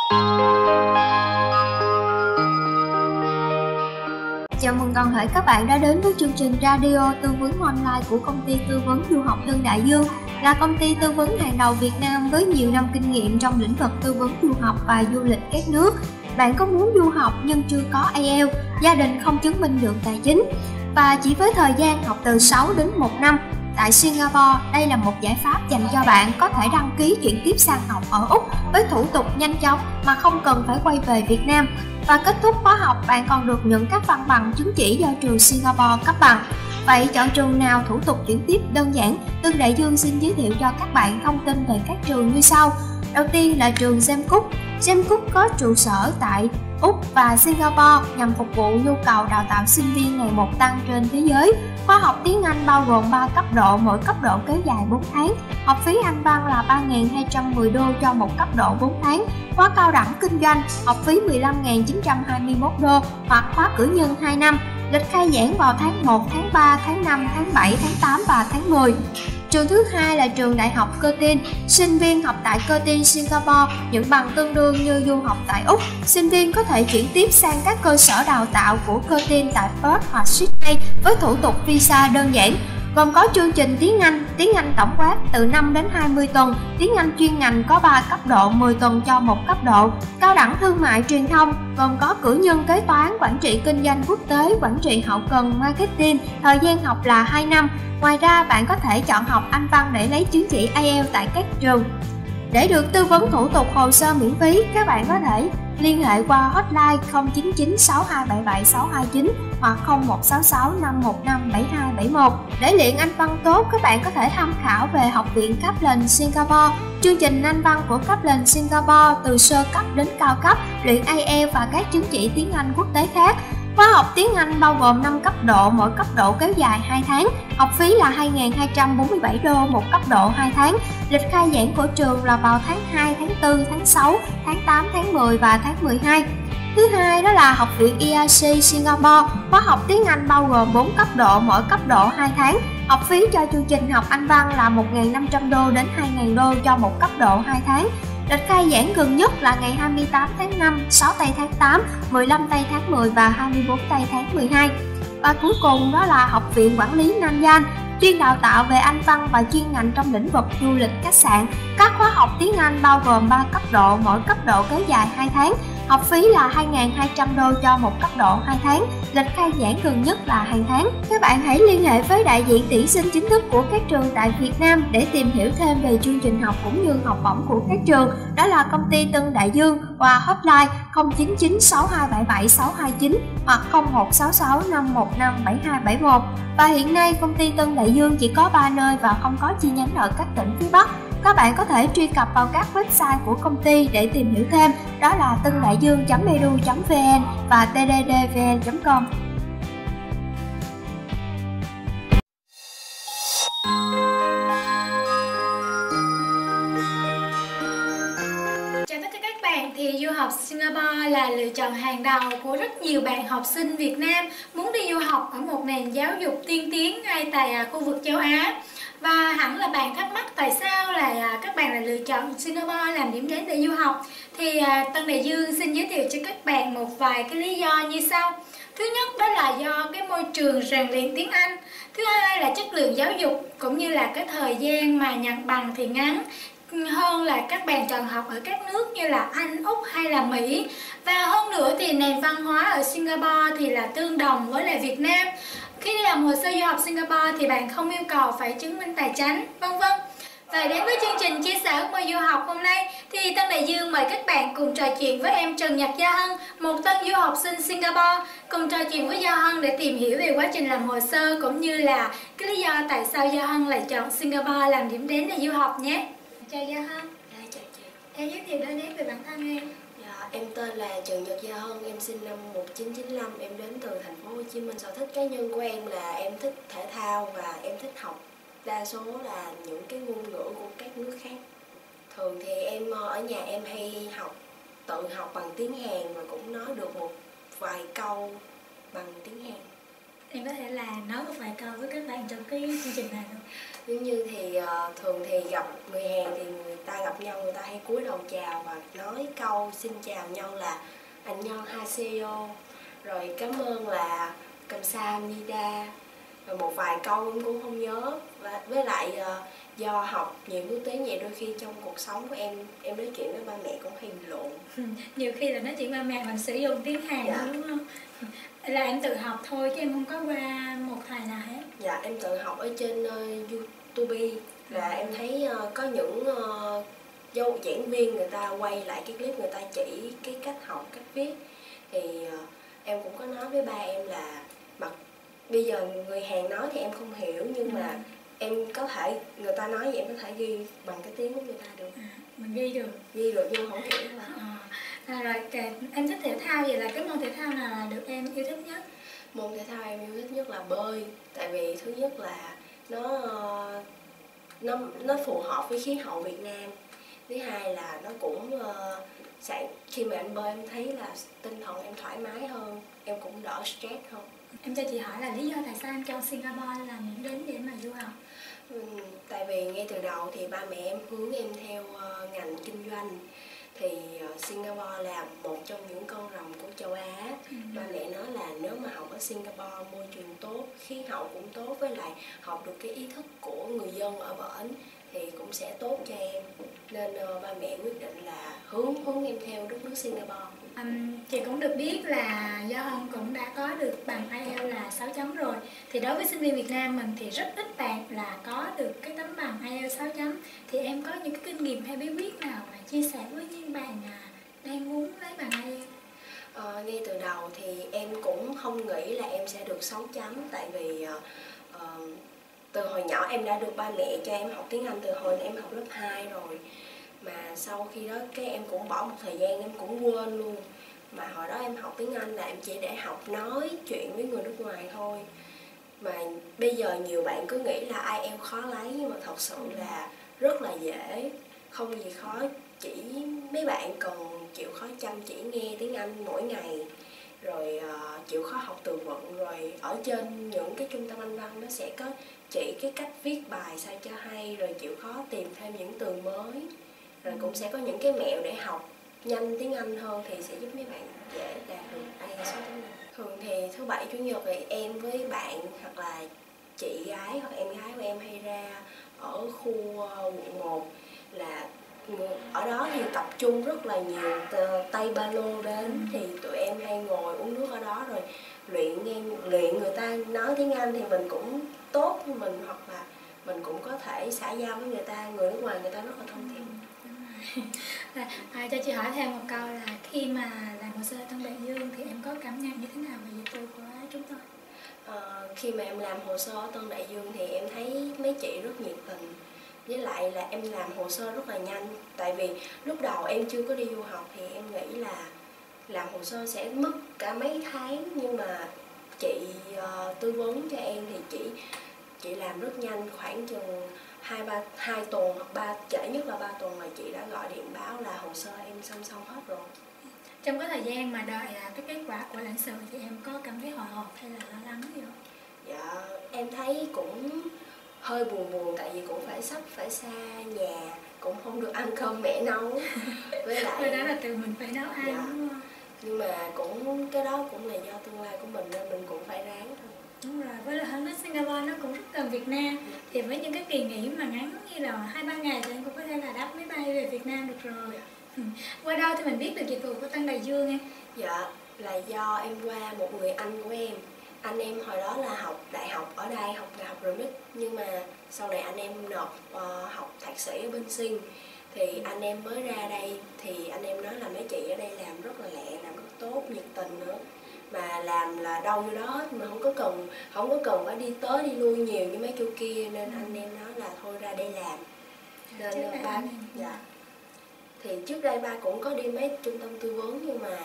Chào mừng toàn thể các bạn đã đến với chương trình radio tư vấn online của công ty tư vấn du học Tân Đại Dương, là công ty tư vấn hàng đầu Việt Nam với nhiều năm kinh nghiệm trong lĩnh vực tư vấn du học và du lịch các nước. Bạn có muốn du học nhưng chưa có IELTS, gia đình không chứng minh được tài chính và chỉ với thời gian học từ 6 đến 1 năm tại Singapore, đây là một giải pháp dành cho bạn có thể đăng ký chuyển tiếp sang học ở Úc với thủ tục nhanh chóng mà không cần phải quay về Việt Nam. Và kết thúc khóa học, bạn còn được nhận các văn bằng chứng chỉ do trường Singapore cấp bằng. Vậy chọn trường nào thủ tục chuyển tiếp đơn giản? Tân Đại Dương xin giới thiệu cho các bạn thông tin về các trường như sau. Đầu tiên là trường James Cook. James Cook có trụ sở tại Úc và Singapore nhằm phục vụ nhu cầu đào tạo sinh viên ngày một tăng trên thế giới. Khóa học tiếng Anh bao gồm 3 cấp độ, mỗi cấp độ kéo dài 4 tháng. Học phí Anh văn là 3.210 đô cho một cấp độ 4 tháng. Khóa cao đẳng kinh doanh, học phí 15.921 đô hoặc khóa cử nhân 2 năm. Lịch khai giảng vào tháng 1, tháng 3, tháng 5, tháng 7, tháng 8 và tháng 10. Trường thứ hai là trường Đại học Curtin. Sinh viên học tại Curtin Singapore nhận bằng tương đương như du học tại Úc. Sinh viên có thể chuyển tiếp sang các cơ sở đào tạo của Curtin tại Perth hoặc Sydney với thủ tục visa đơn giản, gồm có chương trình tiếng Anh tổng quát từ 5 đến 20 tuần, tiếng Anh chuyên ngành có 3 cấp độ 10 tuần cho một cấp độ, cao đẳng thương mại truyền thông gồm có cử nhân kế toán, quản trị kinh doanh quốc tế, quản trị hậu cần, marketing, thời gian học là 2 năm. Ngoài ra, bạn có thể chọn học Anh văn để lấy chứng chỉ IELTS tại các trường. Để được tư vấn thủ tục hồ sơ miễn phí, các bạn có thể liên hệ qua hotline 099 6277 629 hoặc 0166 515 7271. Để luyện Anh văn tốt, các bạn có thể tham khảo về Học viện Kaplan Singapore. Chương trình Anh văn của Kaplan Singapore từ sơ cấp đến cao cấp, luyện IELTS và các chứng chỉ tiếng Anh quốc tế khác. Khóa học tiếng Anh bao gồm 5 cấp độ, mỗi cấp độ kéo dài 2 tháng. Học phí là 2.247 đô một cấp độ 2 tháng. Lịch khai giảng của trường là vào tháng 2, tháng 4, tháng 6, tháng 8, tháng 10 và tháng 12. Thứ hai đó là Học viện EIC Singapore. Khóa học tiếng Anh bao gồm 4 cấp độ, mỗi cấp độ 2 tháng. Học phí cho chương trình học Anh văn là 1.500 đô đến 2.000 đô cho một cấp độ 2 tháng. Lịch khai giảng gần nhất là ngày 28 tháng 5, 6 tây tháng 8, 15 tây tháng 10 và 24 tây tháng 12. Và cuối cùng đó là Học viện Quản lý Nanyang, chuyên đào tạo về Anh văn và chuyên ngành trong lĩnh vực du lịch khách sạn. Các khóa học tiếng Anh bao gồm 3 cấp độ, mỗi cấp độ kéo dài 2 tháng. Học phí là 2.200 đô cho một cấp độ 2 tháng. Lịch khai giảng gần nhất là hàng tháng. Các bạn hãy liên hệ với đại diện tuyển sinh chính thức của các trường tại Việt Nam để tìm hiểu thêm về chương trình học cũng như học bổng của các trường. Đó là công ty Tân Đại Dương qua hotline 099 6277 629 hoặc 0166 515 7271. Và hiện nay công ty Tân Đại Dương chỉ có 3 nơi và không có chi nhánh ở các tỉnh phía Bắc. Các bạn có thể truy cập vào các website của công ty để tìm hiểu thêm, đó là tândaidương.edu.vn và tddvn.com. Chào tất cả các bạn, thì du học Singapore là lựa chọn hàng đầu của rất nhiều bạn học sinh Việt Nam muốn đi du học ở một nền giáo dục tiên tiến ngay tại khu vực châu Á. Và hẳn là bạn thắc mắc tại sao là các bạn lại lựa chọn Singapore làm điểm đến để du học. Thì Tân Đại Dương xin giới thiệu cho các bạn một vài cái lý do như sau. Thứ nhất đó là do cái môi trường rèn luyện tiếng Anh. Thứ hai là chất lượng giáo dục cũng như là cái thời gian mà nhận bằng thì ngắn hơn là các bạn chọn học ở các nước như là Anh, Úc hay là Mỹ. Và hơn nữa thì nền văn hóa ở Singapore thì là tương đồng với lại Việt Nam. Khi đi làm hồ sơ du học Singapore thì bạn không yêu cầu phải chứng minh tài chính, vân vân. Và đến với chương trình chia sẻ ước mơ du học hôm nay thì Tân Đại Dương mời các bạn cùng trò chuyện với em Trần Nhật Gia Hân, một tân du học sinh Singapore, cùng trò chuyện với Gia Hân để tìm hiểu về quá trình làm hồ sơ cũng như là cái lý do tại sao Gia Hân lại chọn Singapore làm điểm đến để du học nhé. Chào Gia Hân. Chào chị. Em giới thiệu đôi nét về bản thân em. Em tên là Trần Nhật Gia Hân, em sinh năm 1995, em đến từ thành phố Hồ Chí Minh. Sở thích cá nhân của em là em thích thể thao và em thích học đa số là những cái ngôn ngữ của các nước khác. Thường thì em ở nhà em hay tự học bằng tiếng Hàn và cũng nói được một vài câu bằng tiếng Hàn. Em có thể là nói một vài câu với các bạn trong cái chương trình này không? Giống như thì thường thì gặp người Hàn thì người ta gặp nhau người ta hay cúi đầu chào và nói câu xin chào nhau là 안녕하세요, rồi cảm ơn là 감사합니다, rồi một vài câu em cũng không nhớ. Và với lại do học nhiều thứ tiếng vậy đôi khi trong cuộc sống của em nói chuyện với ba mẹ cũng hay bị lộn. Nhiều khi là nói chuyện ba mẹ mình sử dụng tiếng Hàn Dạ. đúng không? Là em tự học thôi chứ em không có qua một thầy nào hết. Dạ em tự học ở trên YouTube, là em thấy có những giảng viên người ta quay lại cái clip, người ta chỉ cái cách học, cách viết. Thì em cũng có nói với ba em là mặc bây giờ người Hàn nói thì em không hiểu, nhưng mà em có thể, người ta nói vậy em có thể ghi bằng cái tiếng của người ta được. Mình ghi được. Ghi được nhưng không hiểu là. Rồi em thích thể thao, vậy là cái môn thể thao nào là được em yêu thích nhất? Môn thể thao em yêu thích nhất là bơi, tại vì thứ nhất là nó phù hợp với khí hậu Việt Nam. Thứ hai là nó cũng khi mà em bơi em thấy là tinh thần em thoải mái hơn, em cũng đỡ stress hơn. Em cho chị hỏi là lý do tại sao em chọn Singapore là điểm đến để mà du học? Tại vì ngay từ đầu thì ba mẹ em hướng em theo ngành kinh doanh. Thì Singapore là một trong những con rồng của châu Á. Ba mẹ nói là nếu mà học ở Singapore môi trường tốt, khí hậu cũng tốt, với lại học được cái ý thức của người dân ở bển thì cũng sẽ tốt cho em. Nên ba mẹ quyết định là hướng em theo đất nước Singapore. Chị cũng được biết là do Hân cũng đã có được bằng IELTS là 6 chấm rồi. Thì đối với sinh viên Việt Nam mình thì rất ít bạn là có được cái tấm bằng IELTS 6 chấm. Thì em có những cái kinh nghiệm hay bí quyết nào mà chia sẻ với những bạn đang muốn lấy bằng IELTS? Ngay từ đầu thì em cũng không nghĩ là em sẽ được 6 chấm. Tại vì từ hồi nhỏ em đã được ba mẹ cho em học tiếng Anh từ hồi em học lớp 2 rồi. Mà sau khi đó cái em cũng bỏ một thời gian em cũng quên luôn. Mà hồi đó em học tiếng Anh là em chỉ để học nói chuyện với người nước ngoài thôi. Mà bây giờ nhiều bạn cứ nghĩ là IELTS khó lấy, nhưng mà thật sự là rất là dễ, không gì khó. Chỉ mấy bạn cần chịu khó chăm chỉ nghe tiếng Anh mỗi ngày, rồi chịu khó học từ vựng, rồi ở trên những cái trung tâm Anh văn nó sẽ có chỉ cái cách viết bài sao cho hay, rồi chịu khó tìm thêm những từ mới, rồi cũng sẽ có những cái mẹo để học nhanh tiếng Anh hơn thì sẽ giúp mấy bạn dễ đạt được IELTS 6 chấm. Thường thì thứ bảy chủ nhật thì em với bạn hoặc là chị gái hoặc em gái của em hay ra ở khu quận 1, là ở đó thì tập trung rất là nhiều Tây Ba Lô đến, thì tụi em hay ngồi uống nước ở đó rồi luyện người ta nói tiếng Anh thì mình cũng tốt với mình, hoặc là mình cũng có thể xã giao với người ta, người nước ngoài người ta rất là thân thiện. Cho chị hỏi thêm một câu là khi mà làm hồ sơ Tân Đại Dương thì em có cảm nhận như thế nào về dịch vụ của chúng tôi? Khi mà em làm hồ sơ ở Tân Đại Dương thì em thấy mấy chị rất nhiệt tình, với lại là em làm hồ sơ rất là nhanh. Tại vì lúc đầu em chưa có đi du học thì em nghĩ là làm hồ sơ sẽ mất cả mấy tháng, nhưng mà chị tư vấn cho em thì chị làm rất nhanh, khoảng chừng 2 tuần hoặc trễ nhất là 3 tuần là chị đã gọi điện báo là hồ sơ em xong hết rồi. Trong cái thời gian mà đợi cái kết quả của lãnh sự thì em có cảm thấy hồi hộp hay là lo lắng gì không? Dạ em thấy cũng hơi buồn tại vì cũng phải xa nhà, cũng không được ăn cơm mẹ nấu. Với lại đó là tự mình phải nấu ăn. Dạ. Đúng không? Nhưng mà cũng cái đó cũng là do tương lai của mình nên mình cũng phải ráng thôi. Đúng rồi, với lại hơn nữa Singapore nó cũng rất gần Việt Nam. Thì với những cái kỳ nghỉ mà ngắn như là 2-3 ngày thì em cũng có thể là đáp máy bay về Việt Nam được rồi. Qua đâu thì mình biết được dịch vụ của Tân Đại Dương em? Dạ là do em qua một người anh của em. Anh em hồi đó là học đại học ở đây, học đại học RMIT, nhưng mà sau này anh em nộp học thạc sĩ ở bên Sing. Thì anh em mới ra đây thì anh em nói là mấy chị ở đây làm rất là lẹ, làm rất tốt, nhiệt tình nữa. Mà làm là đâu như đó hết, mà không có cần phải đi tới đi lui nhiều như mấy chỗ kia, nên anh em nói là thôi ra đây làm. Nên ba thì trước đây ba cũng có đi mấy trung tâm tư vấn, nhưng mà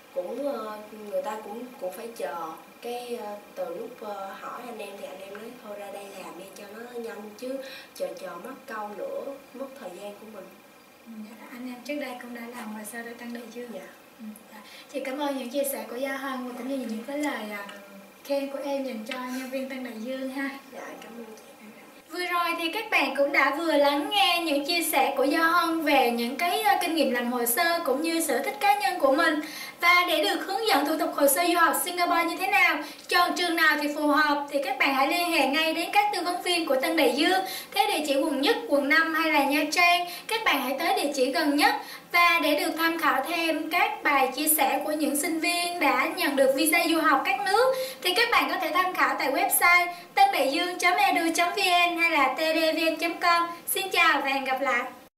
người ta cũng phải chờ. Cái từ lúc hỏi anh em thì anh em nói thôi ra đây làm đi cho nó nhanh, chứ chờ mất câu nữa, mất thời gian của mình. Anh em trước đây cũng đã làm hồ sơ để Tân Đại Dương. Dạ. Chị cảm ơn những chia sẻ của Gia Hân và cũng như những cái lời khen của em dành cho nhân viên Tân Đại Dương ha. Dạ, cảm ơn chị. Vừa rồi thì các bạn cũng đã vừa lắng nghe những chia sẻ của Do Hân về những cái kinh nghiệm làm hồ sơ cũng như sở thích cá nhân của mình. Và để được hướng dẫn thủ tục hồ sơ du học Singapore như thế nào, chọn trường nào thì phù hợp thì các bạn hãy liên hệ ngay đến các tư vấn viên của Tân Đại Dương. Thế địa chỉ quận Nhất, quận 5 hay là Nha Trang, các bạn hãy tới địa chỉ gần nhất. Và để được tham khảo thêm các bài chia sẻ của những sinh viên đã nhận được visa du học các nước thì các bạn có thể tham khảo tại website tandaiduong.edu.vn hay là tdvn.com. Xin chào và hẹn gặp lại.